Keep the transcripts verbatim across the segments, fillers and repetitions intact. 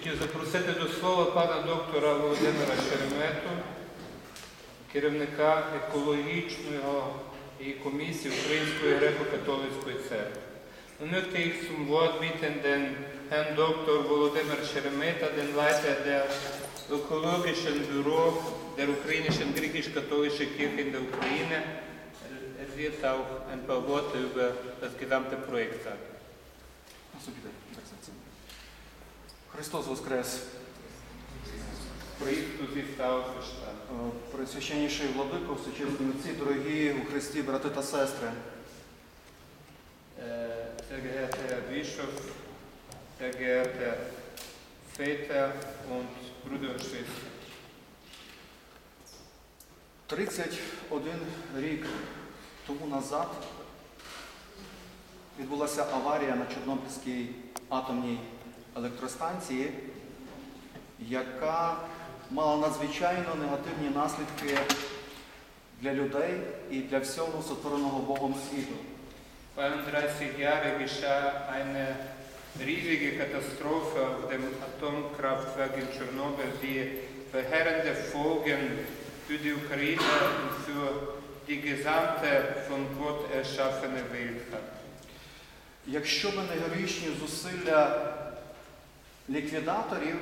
хотів запросити до слова пана доктора Володимира Шеремету, керівника екологічної комісії Української греко-католицької церкви. Nu möchte ich zum Wort bitten den Herrn Doktor Volodymyr Scheremeta, den Leiter der ökologischen Büro der ukrainischen griechisch-katholischen Kirche in der Ukraine. Er wird auch ein paar Worte über das gesamte Projekt sagen. Христос Воскрес! Christus ist auferstanden. Пресвященніший владико, всечесні отці, дорогі у Христі, брати та сестри. Sehr geehrter Herr Bischof, sehr geehrte Väter und Brüder und Schwestern. тридцять один рік тому назад відбулася аварія на Чорнобильській атомній електростанції, яка мала надзвичайно негативні наслідки для людей і для всього сотвореного Богом світу. zweiunddreißig Jahre geschah eine riesige Katastrophe auf dem Atomkraftwerk in Tschernobyl, die verheerende Folgen für die Ukraine und für die gesamte von Gott erschaffene Welt hat. Якщо б не героїчні зусилля ліквідаторів,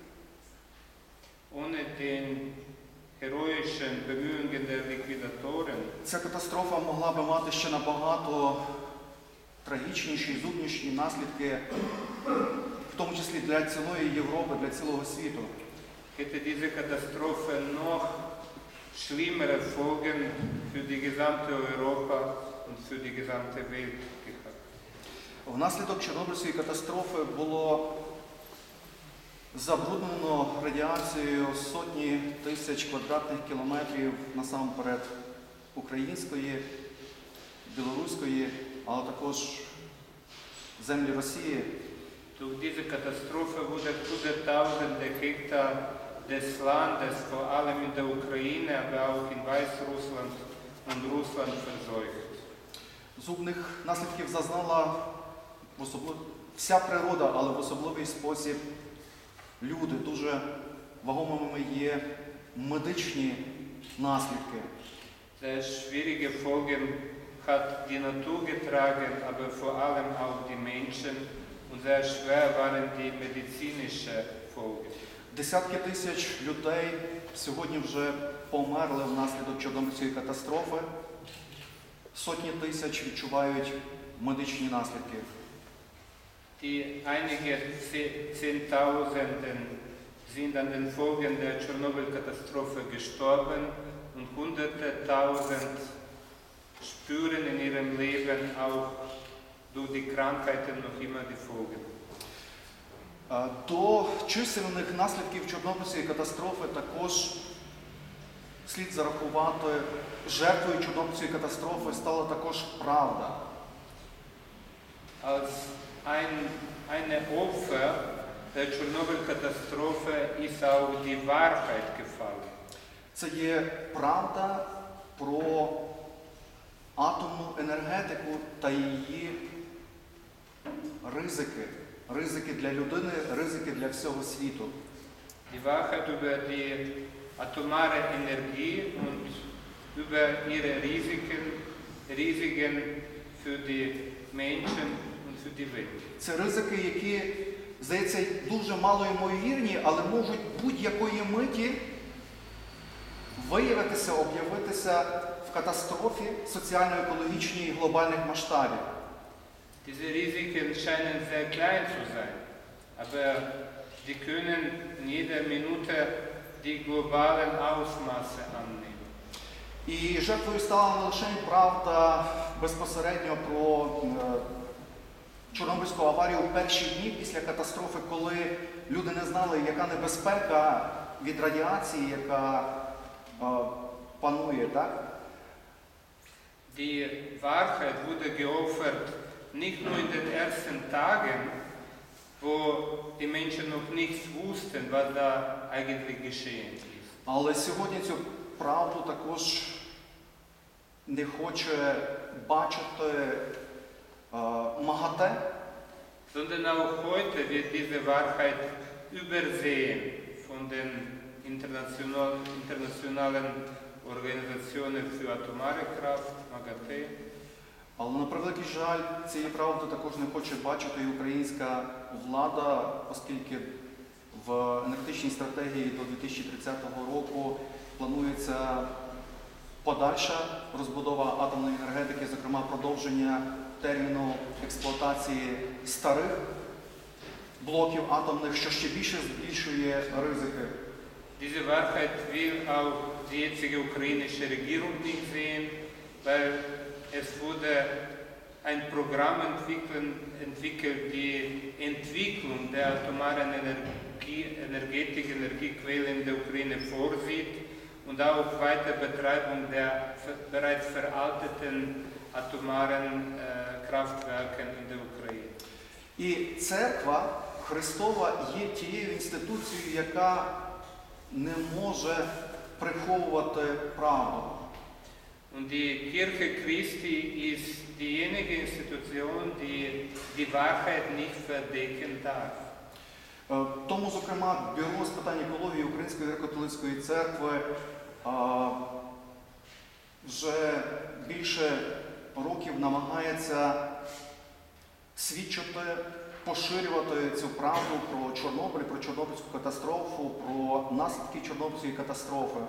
Ohne den heroischen Bemühungen der Liquidatoren, ця катастрофа могла би мати ще набагато трагічніші, зубніші наслідки, в тому числі для цілої Європи, для цілого світу. hätte diese Katastrophe noch schlimmere Folgen für die gesamte Europa und für die gesamte Welt gehabt. Внаслідок Чорнобильської катастрофи було забруднено радіацією сотні тисяч квадратних кілометрів насамперед української, білоруської, але також землі Росії. Durch diese Katastrophe wurde hunderttausende Hektar des Landes, vor allem in der Ukraine, aber auch in Weißrussland und Russland verseucht. Зубних наслідків зазнала особлив... вся природа, але в особливий спосіб люди. Дуже вагомими є медичні наслідки. Sehr schwierige Folgen hat die Natur getragen, aber vor allem auch die Menschen. Und sehr schwer waren die medizinischen Folgen. Десятки тисяч людей сьогодні вже померли внаслідок Чорнобильської катастрофи. Сотні тисяч відчувають медичні наслідки. Die einige Zehntausenden sind an den Folgen der Tschernobyl-Katastrophe gestorben und hunderte tausend spüren in ihrem Leben auch durch die Krankheiten noch immer die Folgen. До чисельних наслідків Чорнобильської катастрофи також слід зарахувати, жертвою Чорнобильської катастрофи стала також правда. Als ein, eine Opfer der Tschernobyl-Katastrophe ist auch die Wahrheit gefallen. Це є правда про атомну енергетику та її ризики. Ризики для людини, ризики для всього світу. Die Wahrheit über die atomare Energie und über ihre Risiken, Risiken für die Menschen und für die Welt. Це ризики, які, здається, дуже мало ймовірні, але можуть будь-якої миті виявитися, об'явитися в катастрофі соціально-екологічній і глобальних масштабів. Diese Risiken scheinen sehr klein zu sein, aber die können in jeder Minute die globalen Ausmaße annehmen. І жертвою стала не лише правда безпосередньо про е, Чорнобильську аварію у перші дні після катастрофи, коли люди не знали, яка небезпека від радіації, яка е, панує, так? Die Wahrheit wurde geopfert nicht nur in den ersten Tagen, wo die Menschen noch nichts wussten, was da eigentlich geschehen ist. Але сьогодні цю правду також не хоче бачити е, МАГАТЕ. Sondern auch heute wird diese Wahrheit Übersehen von den international, internationalen Organisationen für atomare Kraft, МАГАТЕ. Але на превеликий жаль, цієї правди також не хоче бачити і українська влада, оскільки в енергетичній стратегії до дві тисячі тридцятого року планується подальша розбудова атомної енергетики, зокрема продовження терміну експлуатації старих блоків атомних, що ще більше збільшує ризики. Diese Wahrheit will auch die jetzige ukrainische Regierung nicht sehen, weil es wurde ein Programm entwickeln, entwickelt, die Entwicklung der atomaren Energie, Energetik, Energiequellen in der Ukraine vorsieht und auch Weiterbetreibung der bereits veralteten atomaren äh, Kraftwerken in der Ukraine. І церква Христова є тією інституцією, яка не може приховувати правду. Und die Kirche Christi ist diejenige Institution, die die Wahrheit nicht verdecken darf. Е, Тому, зокрема, Бюро з питань екології Української греко-католицької церкви а, вже більше років намагається свідчити, поширювати цю правду про Чорнобиль, про Чорнобильську катастрофу, про наслідки Чорнобильської катастрофи.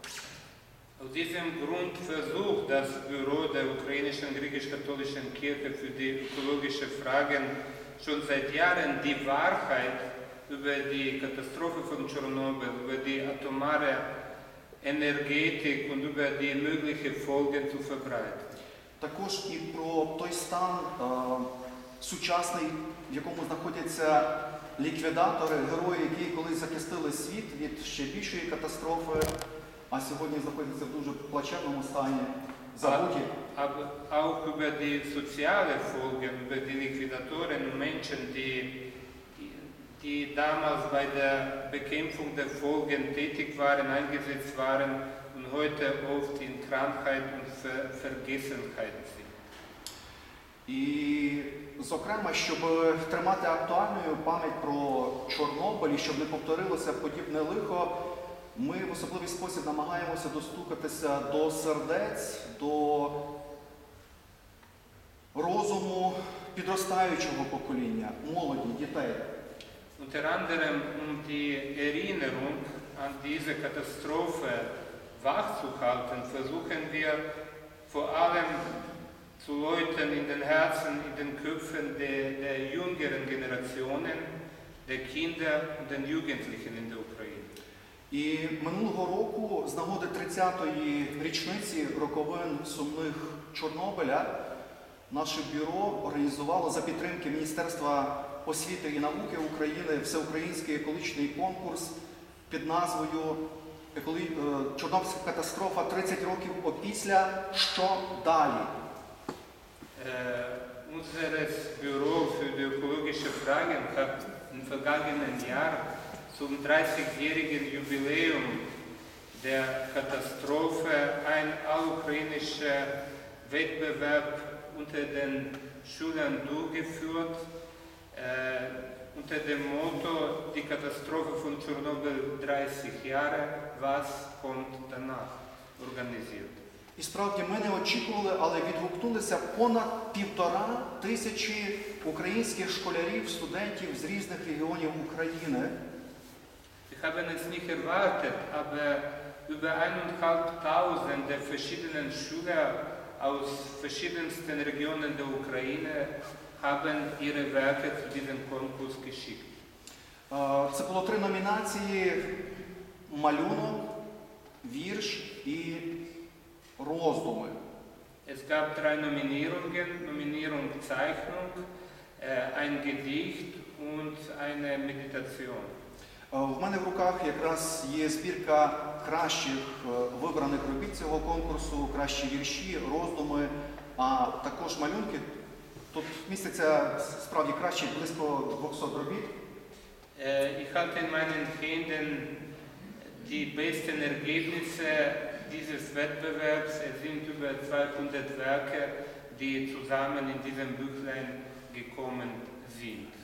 Aus diesem Grund versucht das Büro der ukrainischen griechisch-katholischen Kirche für die ökologische Fragen schon seit Jahren die Wahrheit über die Katastrophe von Tschernobyl, über die atomare Energetik und über die möglichen Folgen zu verbreiten. Також і про той стан е, сучасний, в якому знаходяться ліквідатори, герої, які колись захистили світ від ще більшої катастрофи, а сьогодні знаходяться в дуже плачевному стані, забуті. Aber auch über die sozialen Folgen, über die Liquidatoren und Menschen, die, die damals bei der Bekämpfung der Folgen tätig waren, eingesetzt waren und heute oft in Krankheit und Ver Vergessenheit sind. І, зокрема, щоб тримати актуальною пам'ять про Чорнобиль і щоб не повторилося подібне лихо, ми в особливий спосіб намагаємося достукатися до сердець, до розуму підростаючого покоління, молоді, дітей. Unter anderem, um die Erinnerung an diese Katastrophe wachzuhalten, versuchen wir vor allem zu läuten in den Herzen, in den Köpfen der, der jüngeren Generationen, der Kinder und den Jugendlichen in der Ukraine. І минулого року, з нагоди тридцятої річниці роковин сумних Чорнобиля, наше бюро організувало за підтримки Міністерства освіти і науки України всеукраїнський екологічний конкурс під назвою «Чорнобильська катастрофа. тридцять років опісля. Що далі?». Äh, unseres Büro für die ökologische Fragen hat im vergangenen Jahr zum dreißigjährigen Jubiläum der Katastrophe ein allukrainischer Wettbewerb unter den Schülern durchgeführt, äh, unter dem Motto die Katastrophe von Tschernobyl dreißig Jahre, was kommt danach, organisiert. І справді ми не очікували, але відгукнулися понад півтора тисячі українських школярів, студентів з різних регіонів України. Wir haben es nicht erwartet, aber über eineinhalbtausend der verschiedenen Schüler aus verschiedensten Regionen der Ukraine haben ihre Werke zu diesem Konkurs geschickt. Е, Це було три номінації: малюнок, вірш і роздуми. Es gab drei Nominierungen, Nominierung Zeichnung, äh, ein Gedicht und eine Meditation. Е, В мене в руках якраз є збірка кращих е, вибраних робіт цього конкурсу, кращі вірші, роздуми, а також малюнки. Тут міститься справді краще близько двохсот робіт. Äh, ich hatte in meinen Händen die besten Ergebnisse dieses Wettbewerbs. Es sind über zweihundert Werke, die zusammen in diesem Büchlein gekommen sind.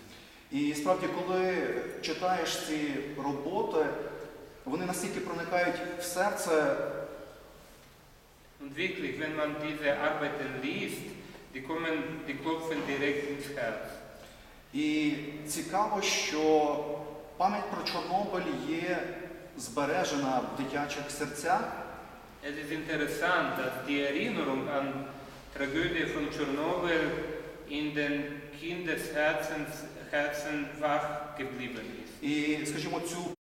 І справді, коли читаєш ці роботи, вони настільки проникають в серце. Und wirklich, wenn man diese Arbeiten liest, die kommen, die klopfen direkt ins Herz. І цікаво, що пам'ять про Чорнобиль є збережена в дитячих серцях. Es ist interessant, dass die Erinnerung an Tragödie von Tschernobyl in den Kindesherzen Herzen wach geblieben ist. І, скажімо, цю